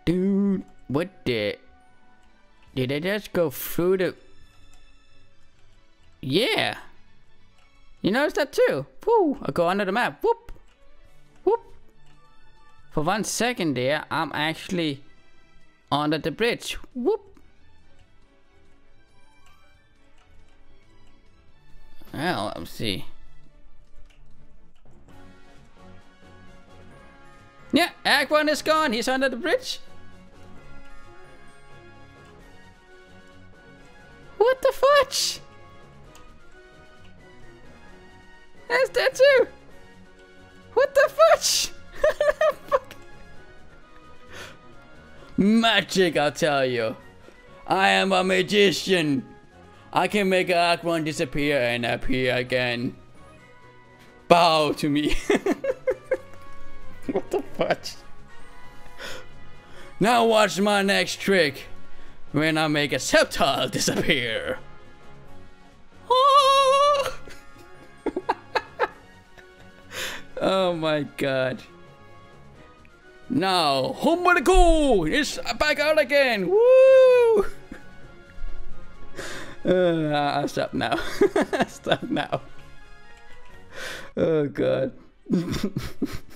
Dude, what the? Did I just go through the... Yeah. You noticed that too? Woo! I go under the map. Whoop! Whoop! For 1 second there, I'm actually under the bridge. Whoop! Well, let's see. Yeah, Act 1 is gone. He's under the bridge. What the fudge? That's that too. What the fudge? Fuck. Magic, I'll tell you. I am a magician. I can make Act 1 disappear and appear again. Bow to me. What the fudge? Now watch my next trick. When I make a Sceptile disappear. Oh! Oh my god. Now, home with the go! It's back out again! Woo! I'll stop now. Stop now. Oh god.